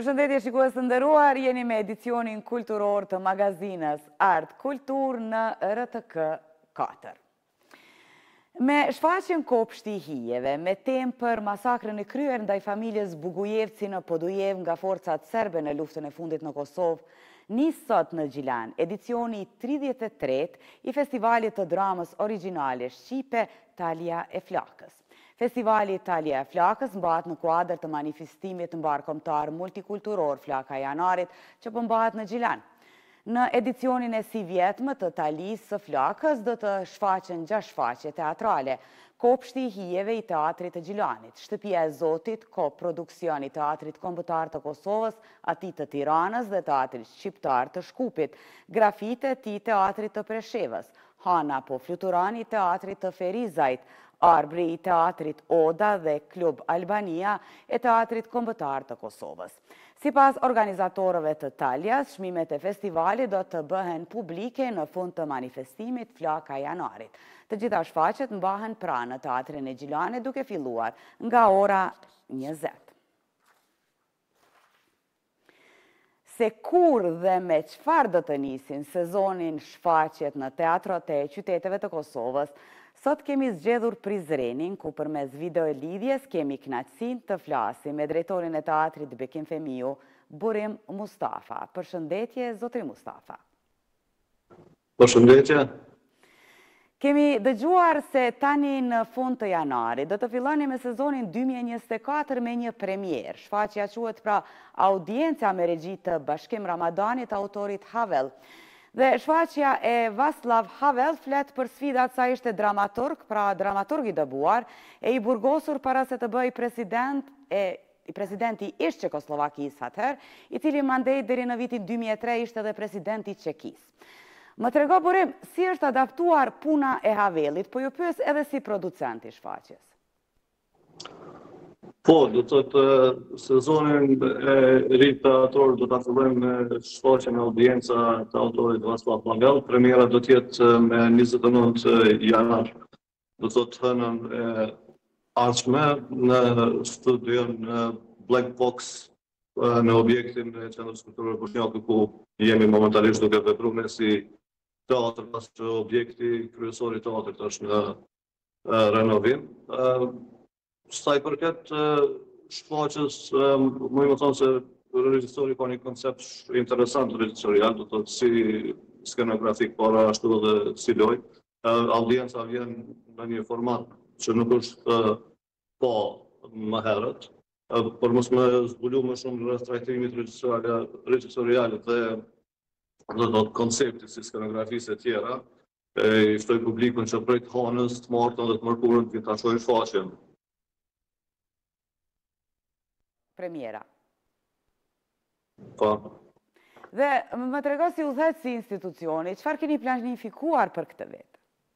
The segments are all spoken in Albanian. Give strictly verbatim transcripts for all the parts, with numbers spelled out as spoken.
Përshëndetje shikues të nderuar, jeni me edicionin kulturor të magazinës Art Kultur në R T K katër. Me shfaqjen Kopshti i hijeve, me temë për masakrën e kryer ndaj familjes Bugujevci në Podujev nga forcat serbe në luftën e fundit në Kosovë, nis sot në Gjilan edicioni tridhjetë e tretë i festivalit të dramës origjinale shqipe Talia e Flakës. Festivali Talia e Flakës mbahet në kuadër të manifestimit mbarkombëtar multikulturor Flaka e Janarit që përmbahet në Gjilan. Në edicionin e si vjetme të Talisë së Flakës do të shfaqen gjashtë shfaqje teatrale, Kopshti i hijeve i Teatrit të Gjilanit, Shtëpia e Zotit, koproduksion i Teatrit Kombëtar të Kosovës, ati të Tiranës dhe Teatrit Shqiptar të Shkupit, grafite ti Teatrit të Preshevës, Hana po fluturani Teatrit të Ferizajt, Arbri i Teatrit Oda dhe Klub Albania e Teatrit Kombëtar të Kosovës. Sipas organizatorëve të Taljas, çmimet e festivalit do të bëhen publike në fund të manifestimit Flaka e Janarit. Të gjitha shfaqjet mbahen pranë në Teatrin e Gjilanit duke filluar nga ora njëzet. Se kur dhe me çfarë do të nisin sezonin shfaqjet në teatrot e qyteteve të Kosovës, sot kemi zgjedhur prizrenin ku përmes video e lidhjes kemi kënaqësinë të flasim me drejtorin e teatrit Bekim Femiu, Burim Mustafa. Përshëndetje, zotri Mustafa. Përshëndetje. Kemi dëgjuar se tani në fund të janarit do të filloni me sezonin dy mijë e njëzet e katër me një premier. Shfaqja quhet pra Audienca me regji të Bashkim Ramadanit, autorit Havel. Dhe shfaqja e Vaslav Havel flet për sfidat sa ishte dramaturg, pra dramaturg i dëbuar, e i burgosur para se të bëj president e i presidenti ish Çekosllovakisë atëherë, i cili mandej deri në vitin dy mijë e tre ishte edhe presidenti Çekisë. Më trego Burim, si është adaptuar puna e Havelit, po ju pyes edhe si producent i shfaqjes. Po, do të thotë sezonin e ri teatror do ta fillojmë me shfaqjen e Audienca të autorit Vaslav Havel. Premiera do të jetë me njëzet e nëntë janar. Do të thotë hënën e ardhshme në studion Black Box në objektin e Qendrës Kulturore Bosnjake ku jemi momentalisht duke vepruar si teatr, pasi objekti kryesor i teatrit është në renovim. Sa i përket shfaqjes, më më thonë se regjisori ka një koncept interesant regjisorial, do të thotë si skenografik para ashtu edhe si lojë. Audienca vjen në një format që nuk është pa më herët, por mos më zbulu më shumë rreth trajtimit regjisorial dhe do të thotë konceptit si skenografisë e tjera. I ftoj publikun që prej të Hanës, të Martën dhe të Mërkurën të ta shohin shfaqjen. Premiera. Po. Dhe më trego si udhëheq si institucioni, çfarë keni planifikuar për këtë vit?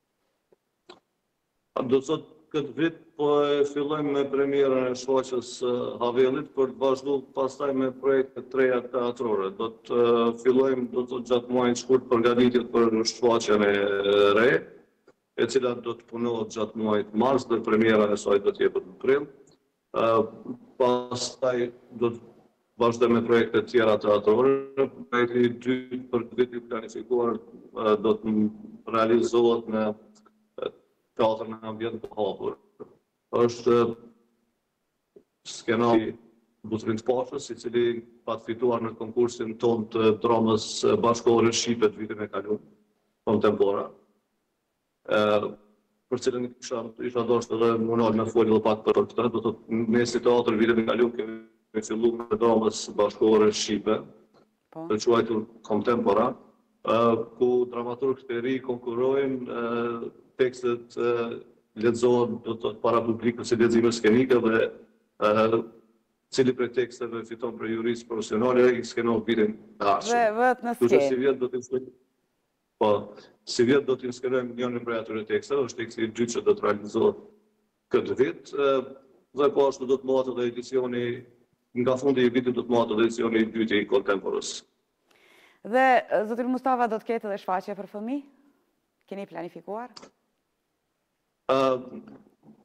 Do të thotë këtë vit po e fillojmë me premierën e shfaqjes Havelit për të vazhduar pastaj me projekte të reja teatrore. Do të fillojmë do të gjatë muajit shkurt përgatitjet për shfaqjen e re, e cila do të punohet gjatë muajit mars dhe premiera e saj do të jepet në prill. Pastaj do të vazhdojmë me projekte të tjera teatrore. Projekti i dytë për këtë vit i planifikuar do të realizohet në teatrin në ambient të hapur. Është skenari Butrin të Pashës, i cili pa të fituar në konkursin ton të dramës bashkëkohore shqipe të vitin e kaluar, kontempora. Për cilën isha dashur edhe munal me folë edhe pak për këtë, do të thotë ne si teatër vitin e kaluar kemi filluar me dramës bashkëkohore shqipe, të quajtur kontempora, ku dramaturgët e ri konkurrojnë, tekstet lexohen do të thotë para publikut si lexime skenike dhe cili prej teksteve fiton për juristë profesionale i skenon vitin e ardhshëm. Dhe vetë në skenë. Si vjet do të Po, si vjet do të skenojmë njërin prej atyre teksteve, është teksti i dytë që do të realizohet këtë vit, dhe po ashtu do të mbahet edhe edicioni nga fundi i vitit do të mbahet edhe edicioni i dytë i kontemporës. Dhe zotri Mustafa do të ketë edhe shfaqje për fëmijë? Keni planifikuar?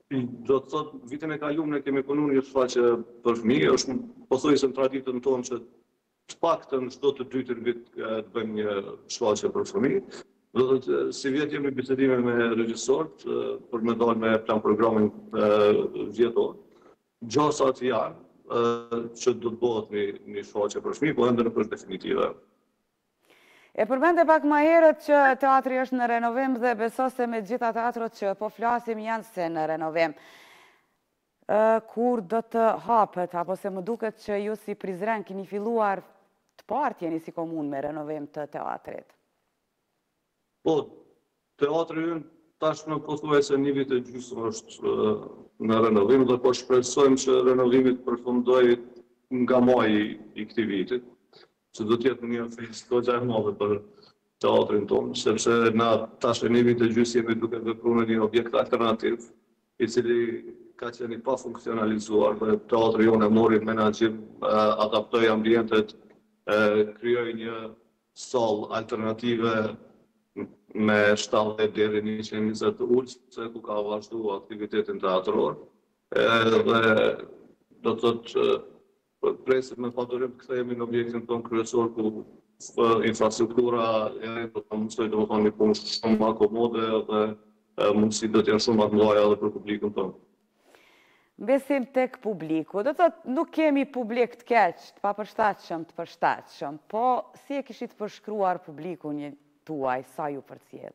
Do të thotë, vitin e kaluar ne kemi punuar një shfaqje për fëmijë, është pothuajse në traditën tonë që të paktën çdo të dytin vit të bëjmë një shfaqje për fëmijë. Do të thotë, si vjet jemi bisedime me regjisorët për me dalë me plan programin vjetor. Gjasat janë që do të bëhet një, një shfaqje për fëmijë, po ende nuk është definitive. E përmende pak ma herët që teatri është në renovim dhe beso se me gjitha teatrot që po flasim janë se në renovim. Kur do të hapet, apo se më duket që ju si Prizren keni filluar të partë jeni si komun me renovim të teatrit? Po, teatri ynë tashmë pothuajse një vit e gjysmë është në renovim dhe po shpresojmë që renovimit përfundoj nga maji i këtij viti, që do t'jetë një festë e madhe për teatrin tonë, sepse na tash në një vit e gjysmë jemi duke vepruar në një objekt alternativ, i cili ka qenë pa funksionalizuar dhe teatri jonë mori menaxhim, adaptoi ambientet, krijoi një sallë alternative me shtatëdhjetë deri në njëqind e njëzet ulëse ku ka vazhduar aktivitetin teatror. Dhe do të thotë presim me padurim të kthehemi në objektin tonë kryesor ku infrastruktura e do të mësoj të thonë një punë shumë më akomode dhe mundësi do të jenë shumë më të mëdha edhe për publikun tonë. Besim tek publiku, do të thotë nuk kemi publik të keq, të papërshtatshëm, të përshtatshëm, po si e kishit përshkruar publikun tuaj, sa ju përcjell?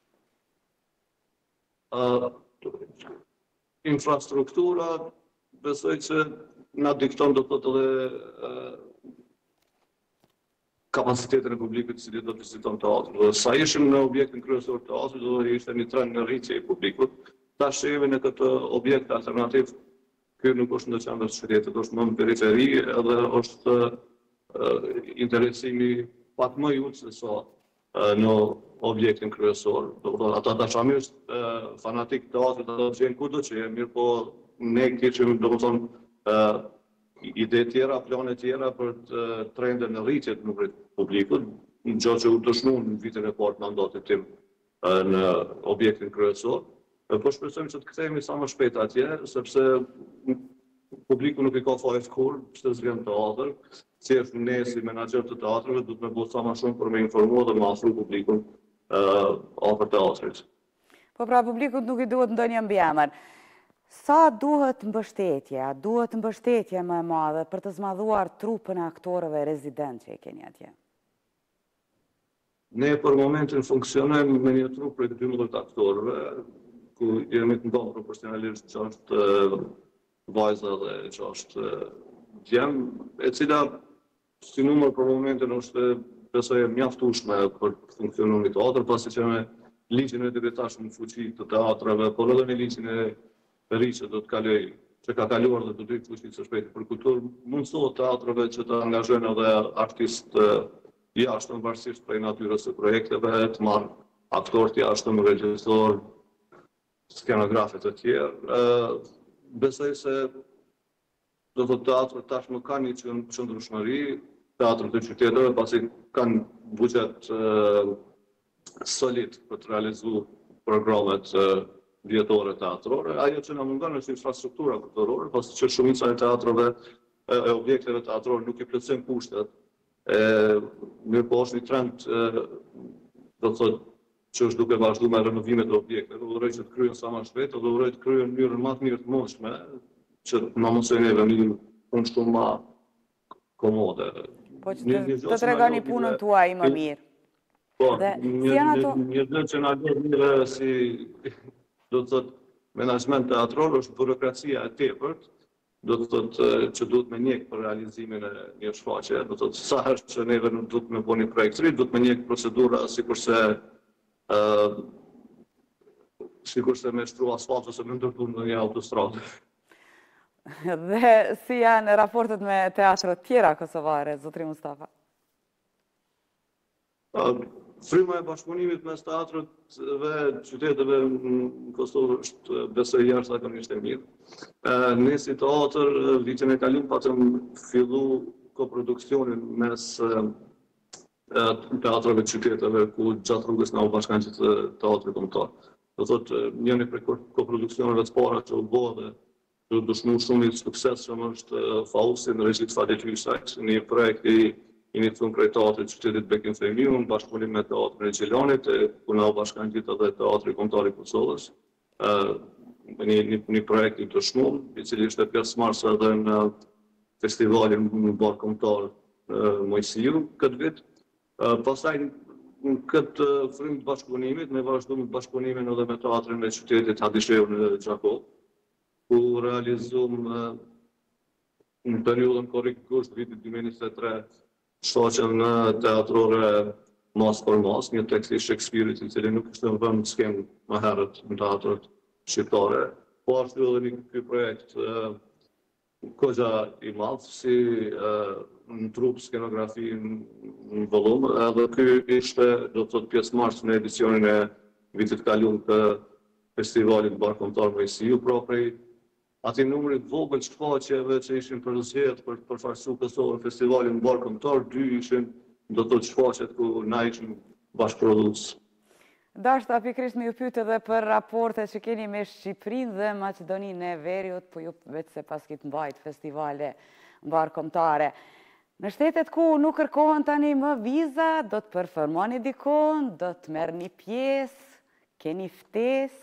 Uh, infrastruktura, besoj që na dikton do të thotë edhe uh, kapacitetin e publikut i cili do të viziton teatrin. Sa ishim në objektin kryesor të teatrit, do të ishte një trend në rritje i publikut. Tash jemi në këtë objekt alternativ, ky nuk është në qendër të qytetit, është më në periferi edhe është uh, interesimi pak më i ulët se sa uh, në objektin kryesor. Do të thotë ata dashamirës uh, fanatik të teatrit ata gjejnë kudo që jemi, mirë po ne kishim do të thonë Uh, ide tjera, plane tjera për të uh, trendin në rritje të numrit publikut, gjë që u dëshmuar në vitin e parë të mandatit tim uh, në objektin kryesor. Uh, po shpresojmë që të kthehemi sa më shpejt atje, sepse publiku nuk i ka fajt kur, pse s'vjen teatr, si është ne si menaxher të teatrëve, duhet me bëj sa më shumë për me informuar dhe me afru publikun uh, afër teatrit. Po pra publikut nuk i duhet ndonjë mbiemër. Sa duhet mbështetje, duhet mbështetje më e madhe për të zmadhuar trupën e aktorëve rezident që i keni atje? Ne për momentin funksionojmë me një trup për dymbëdhjetë aktorëve, ku jemi të ndonë proporcionalisht që është vajza dhe që është djem, e cila si numër për momentin është besoj e mjaftueshme për funksionon një teatr, pasi që me ligjin e debitashëm në fuqi të teatrave, por edhe me ligjin e ri që do të kaloj, që ka kaluar dhe të dy fuqi së shpejti për kulturë, mundësohet teatrave që të angazhojnë edhe artistë jashtëm, varësisht prej natyrës së projekteve, të marrë aktorë të jashtëm, regjisor, skenografët e tjerë. Besoj se do të teatrët tashmë kanë një qëndrueshmëri, teatrët e qyteteve, pasi kanë buxhet solid për të realizuar programet vjetore teatrore. Ajo që na mungon është infrastruktura kulturore, pasi që shumica e teatrove e objekteve teatrore nuk i plotësojnë kushtet. Mirë po është një trend, do të thotë, që është duke vazhduar me renovimet e objekteve, do uroj që të kryhen sa më shpejt, do uroj të kryhen në mënyrë më të mirë të mundshme, që na mësojnë edhe një punë shumë më komode. Po që të tregoni punën tuaj më mirë. Po, një gjë që na bën mirë si do të thotë menaxhment teatror është burokracia e tepërt, do të thotë që duhet me njek për realizimin e një shfaqje, do të thotë sa herë që neve nuk duhet me bëni projekt të ri, duhet me njek procedura sikurse ë sikurse me shtru asfalt ose me ndërtu në një autostradë. Dhe si janë raportet me teatrët tjera kosovare, zotri Mustafa? Fryma e bashkëpunimit mes teatrëve qyteteve në Kosovë është besoj jashtëzakonisht e mirë. Ne si teatër vitin e kaluar patëm fillu koproduksionin mes teatrëve qyteteve ku gjatë rrugës na u bashkangjit teatri kombëtar. Do thotë, njëri prej koproduksioneve të para që u bë dhe që dëshmu shumë i suksesshëm është Fausti në regji të Fadet Hysajt, një projekt i iniciuar prej Teatrit Qytetit Bekim Femiu në bashkëpunim me Teatrin e Gjelanit, ku na u bashkangjit edhe Teatri Kombëtar i Kosovës. Një, një, një projekt i dëshmuar, i cili ishte pjesëmarrës edhe në festivalin në Bar Kombëtar Mojësiu këtë vit. Pastaj në këtë frymë të bashkëpunimit, ne vazhdojmë bashkëpunimin edhe me Teatrin e Qytetit Hadisheu në Gjakov, ku realizum në periudhën korrik-gusht vitit dy mijë e njëzet e tre shfaqen teatrore mas për mas, një tekst i Shakespeare-it i cili nuk ishte vënë në skemë më herët në teatrët shqiptare, po ashtu edhe një ky projekt Koxha i madh, si në trup, skenografi, në volum, edhe ky ishte, do të thotë, pjesëmarrës në edicionin e vitit kaluar të festivalit Bar Kombëtar Mojësiu, pra prej atij numrit vogël shfaqjeve që ishin përzgjedhur për të përfaqësuar Kosovën në festivalin Bar Kombëtar, dy ishin, do të thotë, shfaqjet ku na ishim bashkëprodhues. Dashta pikërisht me ju pyet edhe për raportet që keni me Shqipërinë dhe Maqedoninë e Veriut, po ju vetë se pas këtë mbajt festivale mbarkombëtare. Në shtetet ku nuk kërkohen tani më viza, do të performoni dikon, do të merrni pjesë, keni ftesë?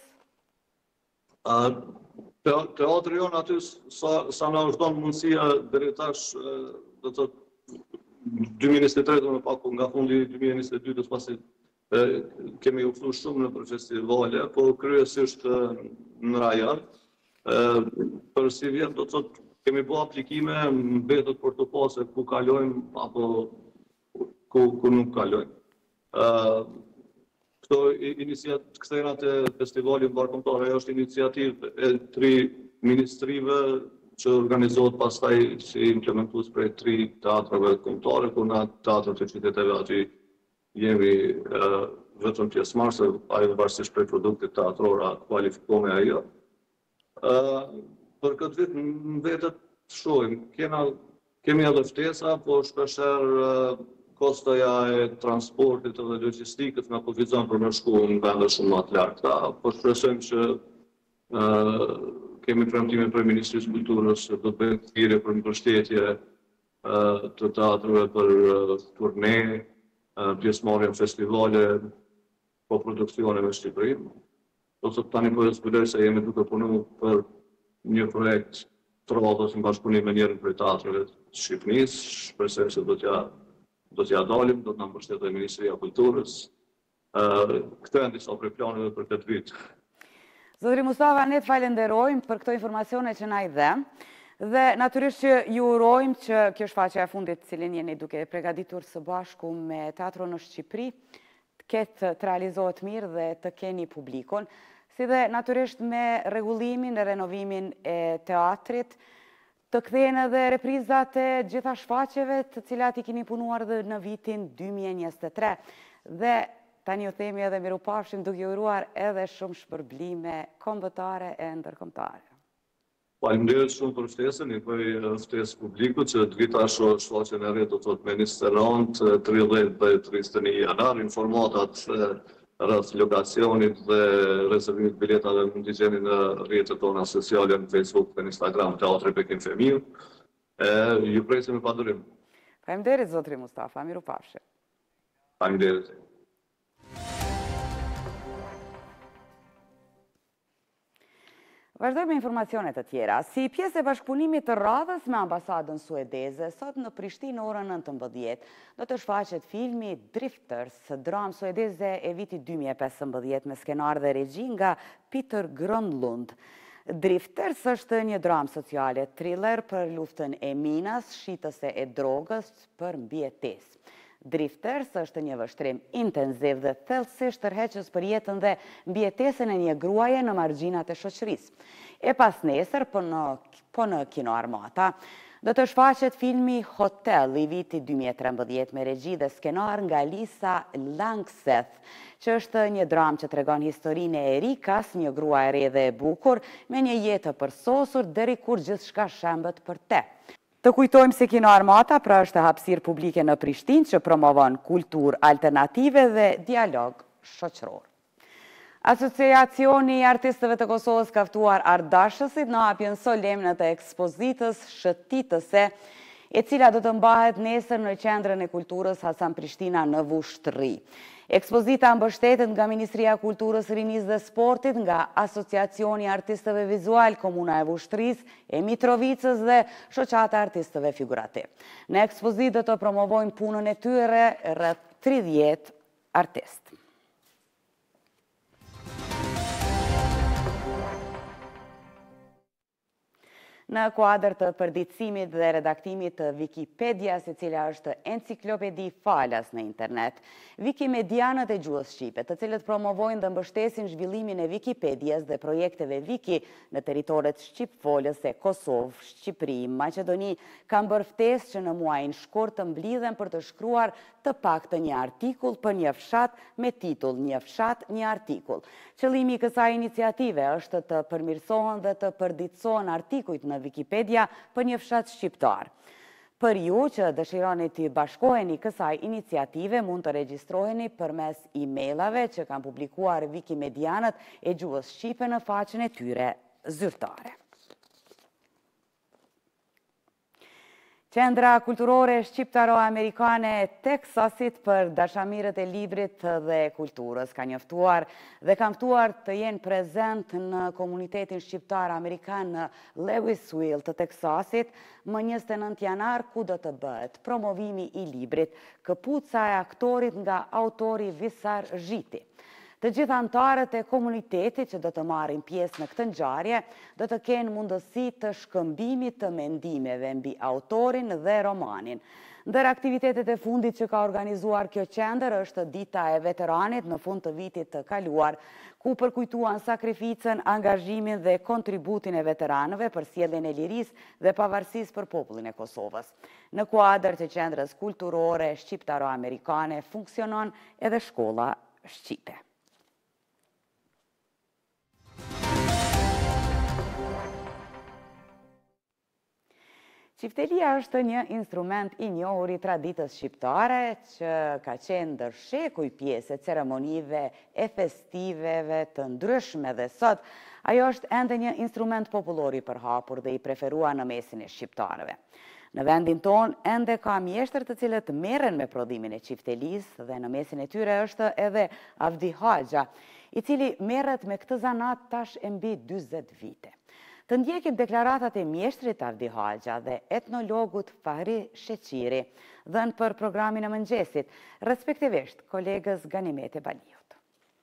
Teatri jonë aty sa, sa na është dhënë mundësia deri tash, do të thotë dy mijë e njëzet e tre më pak nga fundi dy mijë e njëzet e dy të pasi kemi u fthuar shumë në për festivale, po kryesisht në rajon. Për si vjen, do të thotë, kemi bërë aplikime, mbetet për të pasur ku kalojmë apo ku, ku nuk kalojmë. Këto iniciativë, ktherat e festivalit mbarkombëtar, ajo është iniciativë e tri ministrive që organizohet pastaj si implementues prej tri teatrave kombëtare, ku na teatrat e qyteteve aty jemi uh, vetëm pjesëmarrës, ajo varësisht prej produktit teatror a kualifikohemi ajo. Uh, për këtë vit mbetet shohim, kena kemi edhe ftesa, po shpeshherë uh, kostoja e transportit dhe logjistikës na kufizon për me shku në vende shumë më të larta. Po shpresojmë që uh, kemi premtime për Ministrisë së Kulturës që do të bëjmë thirrje për mbështetje uh, të teatrave për uh, turne, pjesëmarrje në festivale, po produksione me Shqipërinë. Do të tani po e zbuloj se jemi duke punuar për një projekt të radhës në bashkëpunim me njërin prej teatrave të Shqipërisë. Shpresoj se do t'ja do t'ja dalim, do t'na mbështetë Ministria e Kulturës. Këto janë disa prej planeve për këtë vit. Zotri Mustafa, ne të falenderojmë për këto informacione që na i dhe. Dhe natyrisht që ju urojmë që kjo shfaqja e fundit cilin jeni duke përgatitur së bashku me teatron në Shqipëri të ketë të realizohet mirë dhe të keni publikon, si dhe natyrisht me rregullimin e renovimin e teatrit të kthehen edhe reprizat e gjitha shfaqjeve të cilat i keni punuar dhe në vitin dy mijë e njëzet e tre. Dhe tani ju themi edhe mirupafshim duke ju uruar edhe shumë shpërblime kombëtare e ndërkombëtare. Faleminderit shumë për ftesën, i bëj ftesë publikut që të vita shfaqjen e re do të thotë me njëzet rand, tridhjetë dhe tridhjetë e një janar, informatat rreth lokacionit dhe rezervimit biletave mund t'i gjeni në rrjetet tona sociale në Facebook dhe në Instagram Teatri Bekim Femiu. Ju presim me padurim. Faleminderit zotri Mustafa, mirupafshim. Faleminderit. Vazhdojmë me informacionet të tjera. Si pjesë e bashkëpunimit të radhës me ambasadën suedeze, sot në Prishtinë orën nëntëmbëdhjetë do të shfaqet filmi Drifters, dramë suedeze e vitit dy mijë e pesëmbëdhjetë me skenar dhe regji nga Peter Grönlund. Drifters është një dramë sociale, thriller për luftën e minas, shitëse e drogës për mbijetesë. Drifters është një vështrim intenziv dhe thellësisht tërheqës për jetën dhe mbijetesën e një gruaje në margjinat e shoqërisë. E pas nesër, po në, po në Kino Armata, do të shfaqet filmi Hotel i vitit dy mijë e trembëdhjetë me regji dhe skenar nga Lisa Langseth, që është një dramë që tregon historinë e Erikas, një grua e re dhe e bukur, me një jetë të përsosur deri kur gjithçka shembet për te. Të kujtojmë se Kino Armata pra është hapësirë publike në Prishtinë që promovon kulturë alternative dhe dialog shoqëror. Asociacioni i Artistëve të Kosovës ka ftuar ardashësit në hapjen solemne të ekspozitës shëtitëse, e cila do të mbahet nesër në Qendrën e Kulturës Hasan Prishtina në Vushtri. Ekspozita mbështetet nga Ministria e Kulturës, Rinisë dhe Sportit, nga Asociacioni i Artistëve Vizual Komuna e Vushtrisë, e Mitrovicës dhe Shoqata e Artistëve Figurativ. Në ekspozitë do të promovojnë punën e tyre rreth tridhjetë artistë. Në kuadër të përditësimit dhe redaktimit të Wikipedias, e cila është enciklopedi falas në internet, Wikimedianët e gjuhës shqipe, të cilët promovojnë dhe mbështesin zhvillimin e Wikipedias dhe projekteve Wiki në teritoret shqipfolës e Kosovë, Shqipëri, Maqedoni, kanë bërë ftesë që në muajin shkurt të mblidhen për të shkruar të paktën një artikull për një fshat me titull Një fshat, një artikull. Qëllimi i kësaj iniciative është të përmirësohen dhe të përditësohen artikujt në Wikipedia për një fshat shqiptar. Për ju që dëshironi të bashkoheni kësaj iniciative, mund të regjistroheni përmes e-mailave që kanë publikuar Wikimedianët e gjuhës shqipe në faqen e tyre zyrtare. Qendra Kulturore Shqiptaro-Amerikane e Teksasit për dashamirët e librit dhe kulturës ka njoftuar dhe ka ftuar të jenë prezent në komunitetin shqiptar-amerikan në Lewisville të Teksasit më njëzet e nëntë janar, ku do të bëhet promovimi i librit Këpuca e aktorit nga autori Visar Zhiti. Të gjithë antarët e komunitetit që do të marrin pjesë në këtë ngjarje do të kenë mundësi të shkëmbimit të mendimeve mbi autorin dhe romanin. Ndër aktivitetet e fundit që ka organizuar kjo qendër është Dita e Veteranit në fund të vitit të kaluar, ku përkujtuan sakrificën, angazhimin dhe kontributin e veteranëve për sjelljen e lirisë dhe pavarësisë për popullin e Kosovës. Në kuadër të Qendrës Kulturore Shqiptaro-Amerikane funksionon edhe Shkolla Shqipe. Qiftelia është një instrument i njohur i traditës shqiptare që ka qenë ndër shekuj pjesë e ceremonive e festiveve të ndryshme dhe sot ajo është ende një instrument popullor i përhapur dhe i preferuar në mesin e shqiptarëve. Në vendin ton, ende ka mjeshtër të cilët merren me prodhimin e qiftelisë dhe në mesin e tyre është edhe Avdi Haxha, i cili merret me këtë zanat tash e mbi dyzet vite. Të ndjekim deklaratat e mjeshtrit Avdi Haxha dhe etnologut Fahri Sheqiri, dhënë për programin e mëngjesit, respektivisht kolegës Ganimete Baliut.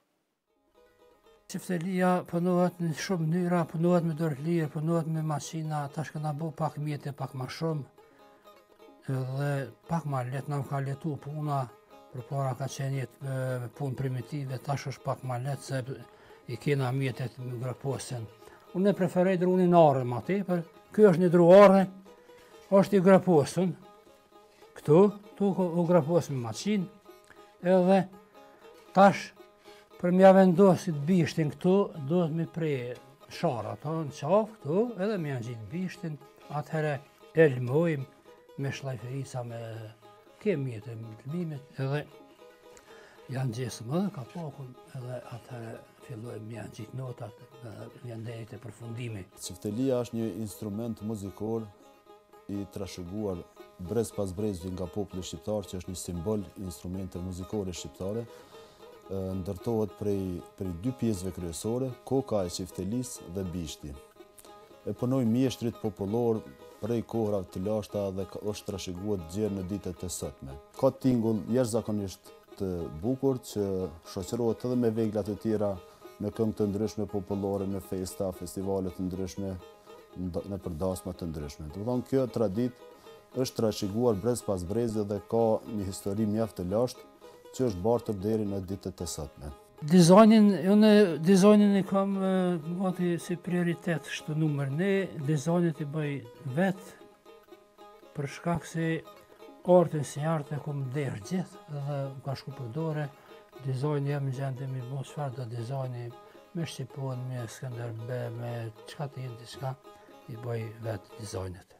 Qiftelia punohet në shumë mënyra, punohet me dorë lirë, punohet me makina, tash këna bo pak mjete, pak ma shumë, dhe pak ma let, na ka letu puna, për para ka qenë jetë punë primitive, tash është pak ma let, se i kena mjetet me graposin. Unë e preferoj drunin arë ma ti, për kjo është një dru arë, është i graposën, këtu, tu u graposën me maqinë, edhe tash, për mja vendosit bishtin këtu, do të mi prej shara, ta në qafë këtu, edhe mja gjitë bishtin, atëhere elmojmë me shlajferica, me kemjet e mëtlimit, edhe janë gjesëm edhe kapakun, edhe atëhere fillojmë janë gjitë notat, janë deri të përfundimi. Qiftelia është një instrument muzikor i trashëguar brez pas brezvi nga populli shqiptar, që është një simbol instrumente muzikore shqiptare, ndërtohet prej, prej dy pjesëve kryesore, koka e qiftelis dhe bishti. E punoj mjeshtrit popullor prej kohërave të lashta dhe është trashëguar gjerë në ditët e sotme. Ka tingull jashtëzakonisht të bukur që shoqërohet edhe me veglat e tjera në këngë të ndryshme popullore, në festa, festivalet të ndryshme, në përdasma të ndryshme. Të thonë, kjo tradit është trashëguar brez pas breze dhe ka një histori mjaft të lashtë që është bartër deri në ditët e sotme. Dizajnin, unë dizajnin i kam gati si prioritet shtë numër ne, dizajnit i bëj vetë për shkak se artin si art e kom derë gjithë dhe ka shku për dore. Dizajni jam në gjendje mi bo çfarë do dizajni me Shqipon, me Skënderbe, me qka të jenë diçka, i bëj vetë dizajnet.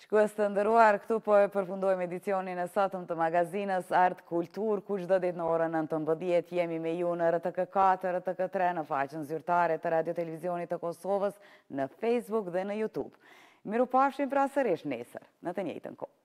Shkues të ndëruar, këtu po e përfundojmë edicionin e sotëm të magazinës Art Kultur, ku çdo ditë në orën nëntëmbëdhjetë jemi me ju në R T K katër, R T K tre, në faqen zyrtare të Radio Televizionit të Kosovës, në Facebook dhe në YouTube. Miru pafshim pra sërish nesër, në të njëjtën kohë.